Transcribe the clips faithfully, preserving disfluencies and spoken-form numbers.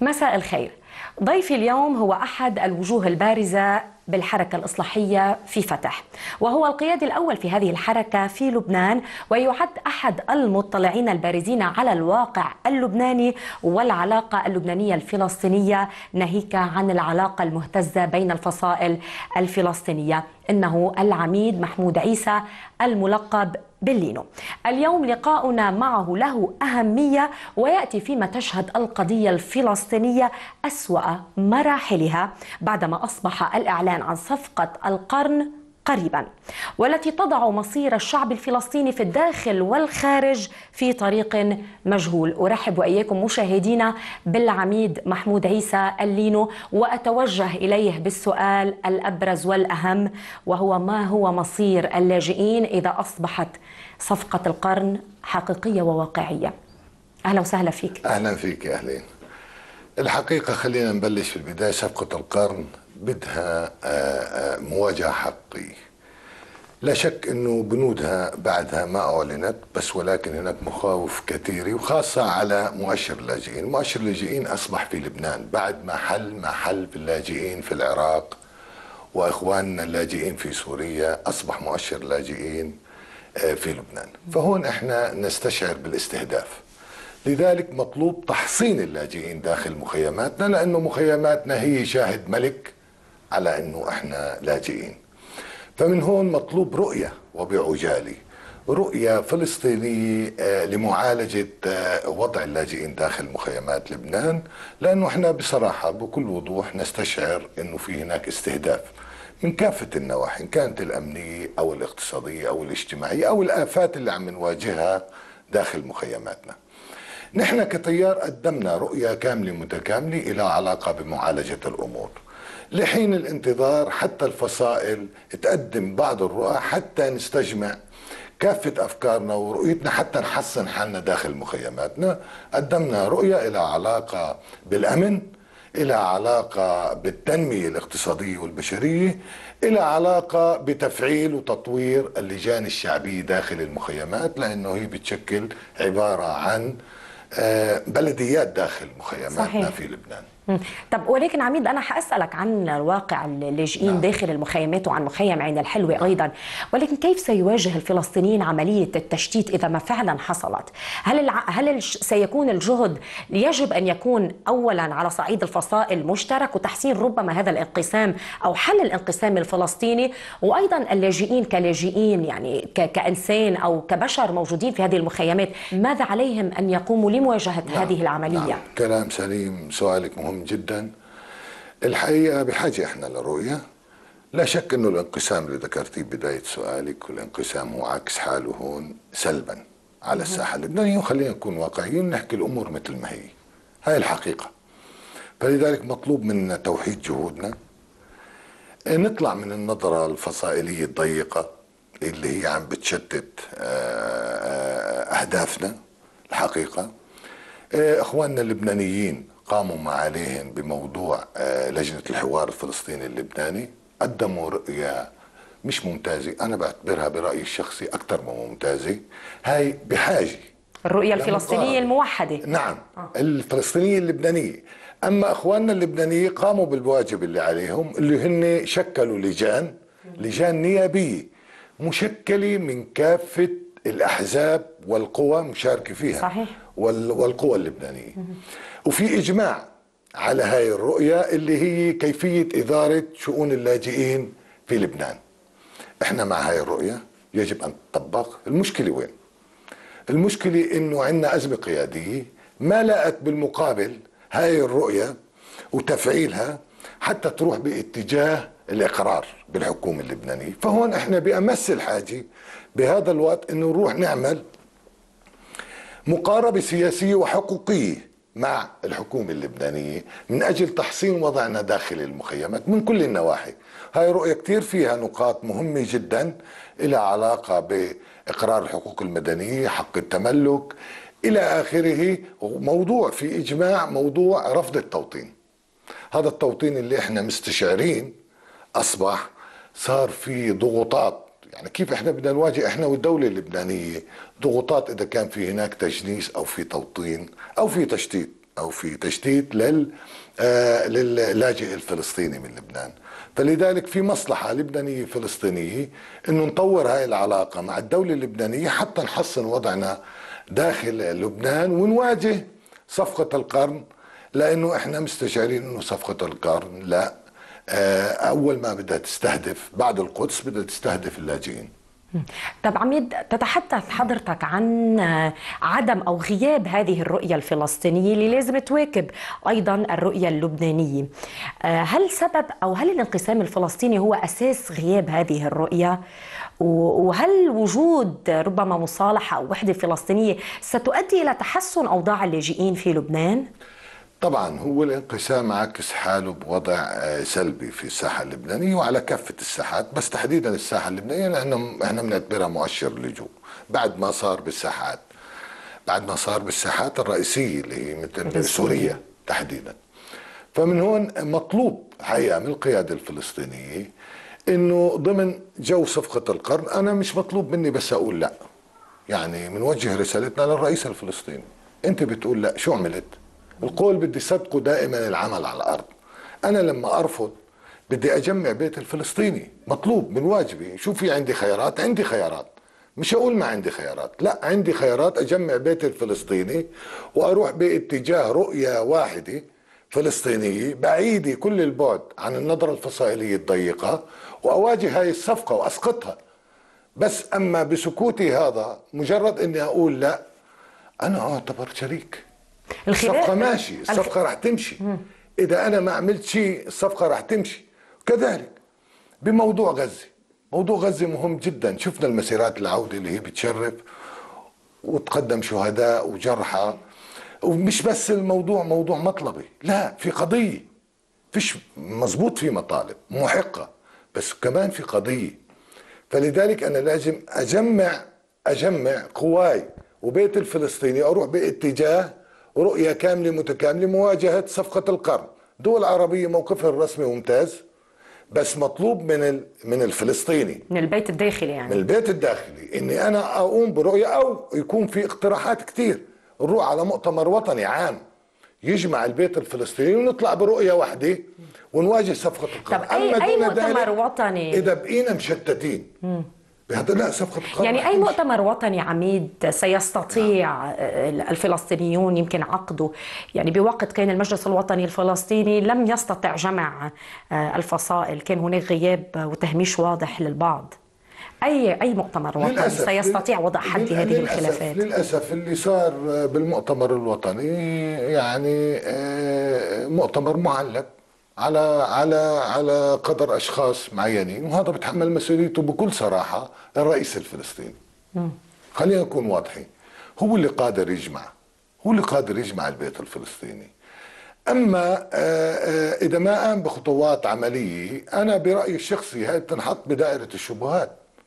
مساء الخير. ضيفي اليوم هو أحد الوجوه البارزة بالحركة الإصلاحية في فتح، وهو القيادي الأول في هذه الحركة في لبنان، ويعد أحد المطلعين البارزين على الواقع اللبناني والعلاقة اللبنانية الفلسطينية، ناهيك عن العلاقة المهتزة بين الفصائل الفلسطينية. إنه العميد محمود عيسى الملقب باللينو. اليوم لقاؤنا معه له أهمية، ويأتي فيما تشهد القضية الفلسطينية أسوأ مراحلها بعدما أصبح الإعلان عن صفقة القرن قريبا، والتي تضع مصير الشعب الفلسطيني في الداخل والخارج في طريق مجهول. أرحب وإياكم مشاهدينا بالعميد محمود عيسى اللينو، وأتوجه إليه بالسؤال الأبرز والأهم، وهو ما هو مصير اللاجئين إذا أصبحت صفقة القرن حقيقية وواقعية؟ أهلا وسهلا فيك. أهلا فيك. أهلين. الحقيقة خلينا نبلش في البداية. صفقة القرن بدها مواجهة حقيقية، لا شك أنه بنودها بعدها ما أعلنت، بس ولكن هناك مخاوف كثيرة، وخاصة على مؤشر اللاجئين. مؤشر اللاجئين أصبح في لبنان بعد ما حل ما حل في اللاجئين في العراق وإخواننا اللاجئين في سوريا، أصبح مؤشر اللاجئين في لبنان. فهون إحنا نستشعر بالاستهداف، لذلك مطلوب تحصين اللاجئين داخل مخيماتنا، لأنه مخيماتنا هي شاهد ملك على أنه إحنا لاجئين. فمن هون مطلوب رؤية وبعجالة، رؤية فلسطينية لمعالجة وضع اللاجئين داخل مخيمات لبنان، لأنه إحنا بصراحة بكل وضوح نستشعر أنه في هناك استهداف من كافة النواحي، إن كانت الأمنية أو الاقتصادية أو الاجتماعية أو الآفات اللي عم نواجهها داخل مخيماتنا. نحن كتيار قدمنا رؤية كاملة متكاملة إلى علاقة بمعالجة الأمور، لحين الانتظار حتى الفصائل تقدم بعض الرؤى حتى نستجمع كافة أفكارنا ورؤيتنا حتى نحسن حالنا داخل مخيماتنا. قدمنا رؤية إلى علاقة بالأمن، إلى علاقة بالتنمية الاقتصادية والبشرية، إلى علاقة بتفعيل وتطوير اللجان الشعبية داخل المخيمات، لأنه هي بتشكل عبارة عن بلديات داخل مخيماتنا. صحيح. في لبنان. طب ولكن عميد، أنا حأسألك عن واقع اللاجئين. نعم. داخل المخيمات وعن مخيم عين الحلوة. نعم. أيضا، ولكن كيف سيواجه الفلسطينيين عملية التشتيت إذا ما فعلا حصلت؟ هل الع... هل سيكون الجهد يجب أن يكون أولا على صعيد الفصائل مشترك وتحسين ربما هذا الانقسام أو حل الانقسام الفلسطيني، وأيضا اللاجئين كلاجئين يعني ك... كإنسان أو كبشر موجودين في هذه المخيمات، ماذا عليهم أن يقوموا لمواجهة نعم. هذه العملية؟ نعم. كلام سليم، سؤالك مهم جدا. الحقيقة بحاجة احنا لرؤية. لا شك انه الانقسام اللي ذكرتيه بداية سؤالك، والانقسام هو عكس حاله هون سلبا على الساحة اللبنانية، وخلينا نكون واقعيين نحكي الامور مثل ما هي، هاي الحقيقة. فلذلك مطلوب منا توحيد جهودنا، نطلع من النظرة الفصائلية الضيقة اللي هي عم بتشتت اهدافنا. الحقيقة اخواننا اللبنانيين قاموا ما عليهم بموضوع لجنة الحوار الفلسطيني اللبناني، قدموا رؤية مش ممتازة، أنا بعتبرها برأيي الشخصي أكثر من ممتازة. هاي بحاجة الرؤية الفلسطينية الموحدة. نعم. آه. الفلسطينية اللبنانية. أما أخواننا اللبنانيين قاموا بالواجب اللي عليهم، اللي هن شكلوا لجان لجان نيابية مشكلة من كافة الأحزاب والقوى مشاركة فيها. صحيح. والقوى اللبنانية. وفي إجماع على هاي الرؤية اللي هي كيفية إدارة شؤون اللاجئين في لبنان. إحنا مع هاي الرؤية، يجب أن تطبق. المشكلة وين؟ المشكلة إنه عندنا أزمة قيادية ما لقت بالمقابل هاي الرؤية وتفعيلها حتى تروح باتجاه الإقرار بالحكومة اللبنانية. فهون إحنا بأمس الحاجة بهذا الوقت إنه نروح نعمل مقاربة سياسية وحقوقية مع الحكومة اللبنانية من أجل تحسين وضعنا داخل المخيمات من كل النواحي. هاي رؤية كتير فيها نقاط مهمة جدا إلى علاقة بإقرار الحقوق المدنية، حق التملك إلى آخره. موضوع في إجماع موضوع رفض التوطين. هذا التوطين اللي احنا مستشعرين أصبح صار في ضغوطات. يعني كيف احنا بدنا نواجه احنا والدولة اللبنانية ضغوطات اذا كان في هناك تجنيس او في توطين او في تشتيت. أو في تشتيت لل آه للاجئ الفلسطيني من لبنان. فلذلك في مصلحة لبنانية فلسطينية إنه نطور هاي العلاقة مع الدولة اللبنانية حتى نحسن وضعنا داخل لبنان ونواجه صفقة القرن، لأنه إحنا مستشعرين إنه صفقة القرن لا، أول ما بدها تستهدف بعد القدس بدها تستهدف اللاجئين. طب عميد، تتحدث حضرتك عن عدم أو غياب هذه الرؤية الفلسطينية اللي لازم تواكب أيضا الرؤية اللبنانية. هل سبب أو هل الانقسام الفلسطيني هو أساس غياب هذه الرؤية؟ وهل وجود ربما مصالحة أو وحدة فلسطينية ستؤدي إلى تحسن أوضاع اللاجئين في لبنان؟ طبعا هو الانقسام عكس حاله بوضع سلبي في الساحة اللبنانية وعلى كافة الساحات، بس تحديدا الساحة اللبنانية لأنه احنا بنعتبرها مؤشر لجوء بعد ما صار بالساحات بعد ما صار بالساحات الرئيسية اللي هي مثل سوريا تحديدا. فمن هون مطلوب حقيقة من القيادة الفلسطينية انه ضمن جو صفقة القرن، انا مش مطلوب مني بس اقول لا، يعني بنوجه رسالتنا للرئيس الفلسطيني، انت بتقول لا شو عملت؟ القول بدي صدقه دائما العمل على الارض. انا لما ارفض بدي اجمع بيت الفلسطيني، مطلوب من واجبي. شو في عندي خيارات؟ عندي خيارات، مش اقول ما عندي خيارات، لا عندي خيارات اجمع بيت الفلسطيني واروح باتجاه رؤية واحدة فلسطينية بعيدة كل البعد عن النظرة الفصائلية الضيقة، واواجه هاي الصفقة واسقطها. بس اما بسكوتي هذا مجرد اني اقول لا، انا اعتبر شريك. الصفقة ماشي، الصفقة رح تمشي. إذا أنا ما عملت شيء الصفقة رح تمشي. كذلك بموضوع غزة، موضوع غزة مهم جدا. شفنا المسيرات العودة اللي هي بتشرف وتقدم شهداء وجرحى، ومش بس الموضوع موضوع مطلبي، لا في قضية، فيش مزبوط في مطالب محقة، بس كمان في قضية. فلذلك أنا لازم أجمع أجمع قواي وبيت الفلسطيني، أروح باتجاه رؤية كاملة متكاملة مواجهة صفقة القرن. دول عربية موقفها الرسمي ممتاز، بس مطلوب من من الفلسطيني، من البيت الداخلي، يعني من البيت الداخلي، اني انا اقوم برؤية او يكون في اقتراحات كتير، نروح على مؤتمر وطني عام يجمع البيت الفلسطيني ونطلع برؤية واحدة ونواجه صفقة القرن. طب اي اي مؤتمر وطني اذا بقينا مشتتين بهذا لا صفقة القرن، يعني أي مؤتمر وطني عميد سيستطيع الفلسطينيون يمكن عقده، يعني بوقت كان المجلس الوطني الفلسطيني لم يستطع جمع الفصائل، كان هناك غياب وتهميش واضح للبعض. أي أي مؤتمر وطني سيستطيع وضع حد لهذه الخلافات؟ للأسف اللي صار بالمؤتمر الوطني يعني مؤتمر معلق على على على قدر اشخاص معينين، وهذا بتحمل مسؤوليته بكل صراحه الرئيس الفلسطيني. خلينا نكون واضحين، هو اللي قادر يجمع، هو اللي قادر يجمع البيت الفلسطيني. اما اذا ما قام بخطوات عمليه، انا برايي الشخصي هاي بتنحط بدائره الشبهات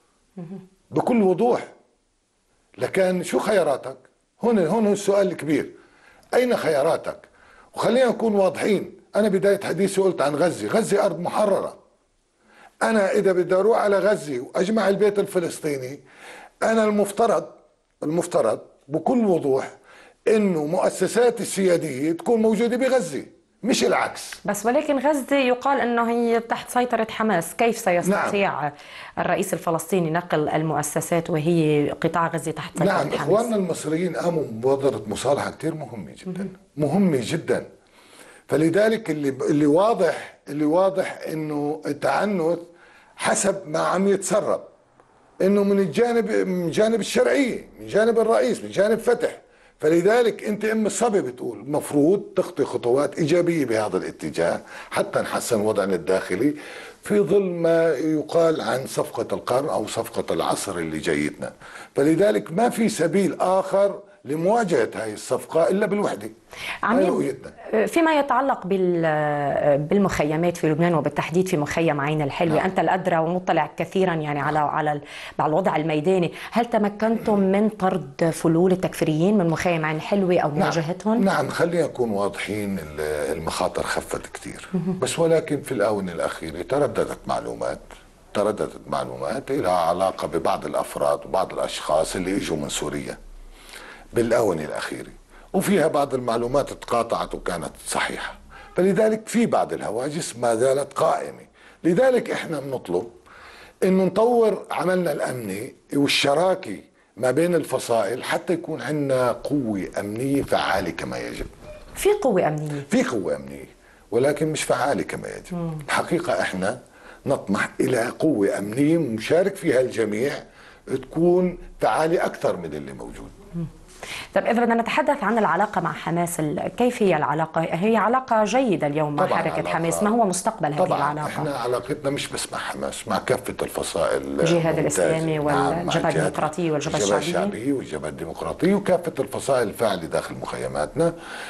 بكل وضوح. لكن شو خياراتك؟ هون هون السؤال الكبير، اين خياراتك؟ وخلينا نكون واضحين، أنا بداية حديثي قلت عن غزة، غزة أرض محررة. أنا إذا بدي أروح على غزة وأجمع البيت الفلسطيني، أنا المفترض المفترض بكل وضوح إنه مؤسسات السيادية تكون موجودة بغزة، مش العكس. بس ولكن غزة يقال أنه هي تحت سيطرة حماس، كيف سيستطيع نعم. الرئيس الفلسطيني نقل المؤسسات وهي قطاع غزة تحت سيطرة نعم. حماس؟ إخواننا المصريين قاموا بمبادرة مصالحة كتير مهمة جدا، مهمة جدا. فلذلك اللي اللي واضح اللي واضح انه التعنت حسب ما عم يتسرب، انه من الجانب من جانب الشرعيه، من جانب الرئيس، من جانب فتح. فلذلك انت ام الصبي بتقول المفروض تخطي خطوات ايجابيه بهذا الاتجاه حتى نحسن وضعنا الداخلي في ظل ما يقال عن صفقه القرن او صفقه العصر اللي جايتنا. فلذلك ما في سبيل اخر لمواجهة هذه الصفقة إلا بالوحدة. عميد، فيما يتعلق بالمخيمات في لبنان وبالتحديد في مخيم عين الحلوة، نعم. أنت الأدرى ومطلع كثيرا يعني على على على الوضع الميداني، هل تمكنتم من طرد فلول التكفيريين من مخيم عين الحلوة أو مواجهتهم؟ نعم, نعم. خلينا نكون واضحين، المخاطر خفت كثير، بس ولكن في الآونة الأخيرة ترددت معلومات ترددت معلومات لها علاقة ببعض الأفراد وبعض الأشخاص اللي إجوا من سوريا بالآونة الأخيرة، وفيها بعض المعلومات تقاطعت وكانت صحيحة، فلذلك في بعض الهواجس ما زالت قائمة. لذلك احنا بنطلب انه نطور عملنا الامني والشراكة ما بين الفصائل حتى يكون عندنا قوة امنية فعالة كما يجب. في قوة امنية، في قوة امنية ولكن مش فعالة كما يجب. مم. الحقيقة احنا نطمح الى قوة امنية مشارك فيها الجميع تكون فعالة اكثر من اللي موجود. مم. طيب إذا بدنا نتحدث عن العلاقة مع حماس، كيف هي العلاقة؟ هي علاقة جيدة اليوم مع حركة حماس، ما هو مستقبل هذه طبعاً العلاقة؟ احنا علاقتنا مش بس مع حماس، مع كافة الفصائل، الجهاد الإسلامي والجبهة الديمقراطية والجبهة الشعبية الشعبية والجبهة الديمقراطية وكافة الفصائل الفاعلة داخل مخيماتنا.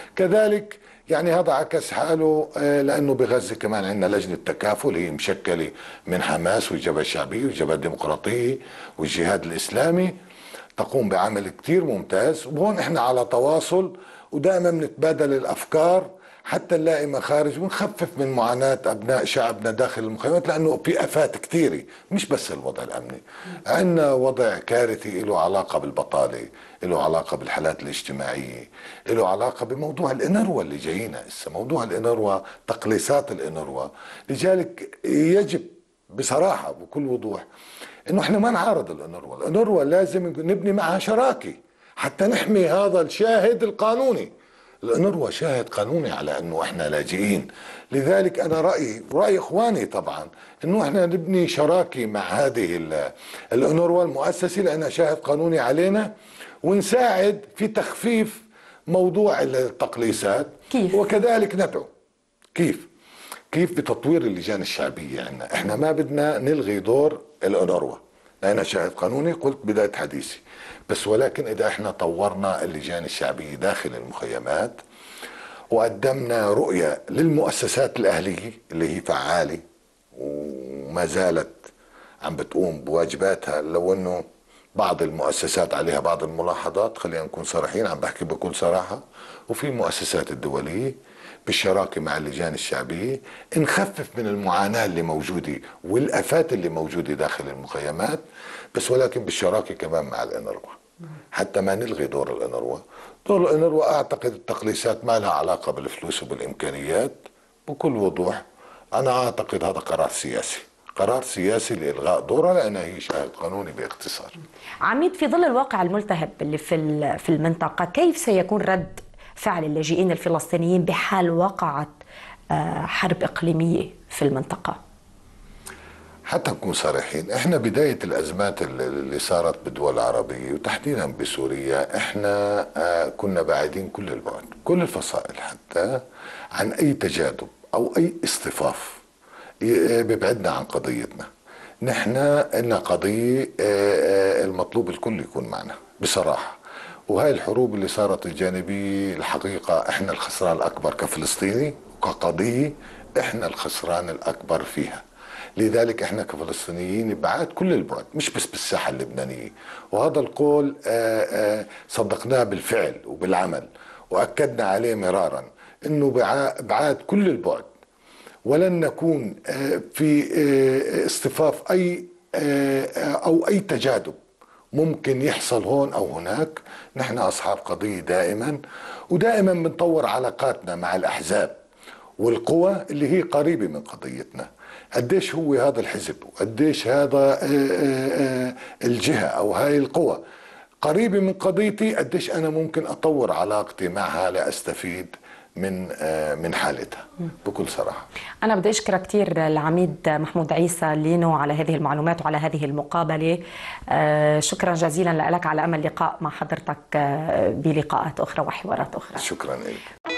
كذلك يعني هذا عكس حاله لأنه بغزة كمان عندنا لجنة تكافل هي مشكلة من حماس والجبهة الشعبية والجبهة الديمقراطية والجهاد الإسلامي، تقوم بعمل كتير ممتاز. وهون احنا على تواصل ودائما بنتبادل الافكار حتى نلاقي مخارج ونخفف من معاناة ابناء شعبنا داخل المخيمات، لانه في افات كثيرة مش بس الوضع الامني، عندنا وضع كارثي له علاقة بالبطالة، له علاقة بالحالات الاجتماعية، له علاقة بموضوع الانروا اللي جاينا هسه، موضوع الانروا، تقليصات الانروا. لذلك يجب بصراحة بكل وضوح انه احنا ما نعارض الانروا، الانروا لازم نبني معها شراكه حتى نحمي هذا الشاهد القانوني. الانروا شاهد قانوني على انه احنا لاجئين، لذلك انا رايي وراي اخواني طبعا انه احنا نبني شراكه مع هذه الانروا المؤسسه لانها شاهد قانوني علينا، ونساعد في تخفيف موضوع التقليصات. كيف؟ وكذلك ندعو كيف؟ كيف بتطوير اللجان الشعبيه عندنا، احنا ما بدنا نلغي دور الانروا لأنها شاهد قانوني، قلت بداية حديثي، بس ولكن إذا احنا طورنا اللجان الشعبية داخل المخيمات وقدمنا رؤية للمؤسسات الأهلية اللي هي فعالة وما زالت عم بتقوم بواجباتها، لو أنه بعض المؤسسات عليها بعض الملاحظات، خلينا نكون صريحين، عم بحكي بكل صراحة، وفي المؤسسات الدولية بالشراكة مع اللجان الشعبية نخفف من المعاناة اللي موجودة والآفات اللي موجودة داخل المخيمات، بس ولكن بالشراكة كمان مع الانروا حتى ما نلغي دور الانروا. دور الانروا أعتقد التقليصات ما لها علاقة بالفلوس وبالإمكانيات بكل وضوح. أنا أعتقد هذا قرار سياسي، قرار سياسي لإلغاء دورها لأنها هي شاهد قانوني باختصار. عميد، في ظل الواقع الملتهب اللي في في المنطقة، كيف سيكون رد فعل اللاجئين الفلسطينيين بحال وقعت حرب إقليمية في المنطقة؟ حتى نكون صريحين، احنا بداية الأزمات اللي صارت بالدول العربية وتحديدا بسوريا احنا كنا بعيدين كل البعد، كل الفصائل حتى، عن أي تجاذب أو أي اصطفاف بيبعدنا عن قضيتنا. نحن لنا قضية المطلوب الكل يكون معنا بصراحة، وهاي الحروب اللي صارت الجانبية الحقيقة احنا الخسران الأكبر كفلسطيني، وكقضية احنا الخسران الأكبر فيها. لذلك احنا كفلسطينيين بعاد كل البعد، مش بس بالساحة اللبنانية، وهذا القول آآ آآ صدقناه بالفعل وبالعمل وأكدنا عليه مرارا انه بعاد كل البعد، ولن نكون في اصطفاف اي او اي تجاذب ممكن يحصل هون او هناك. نحن اصحاب قضية دائما، ودائما بنطور علاقاتنا مع الاحزاب والقوى اللي هي قريبة من قضيتنا. قديش هو هذا الحزب وقديش هذا الجهة او هاي القوى قريبة من قضيتي، قديش انا ممكن اطور علاقتي معها لاستفيد من من حالتها بكل صراحة. أنا بدي أشكرك كثير العميد محمود عيسى لينو على هذه المعلومات وعلى هذه المقابلة. شكرا جزيلا لك، على أمل لقاء مع حضرتك بلقاءات أخرى وحوارات أخرى. شكرا لك.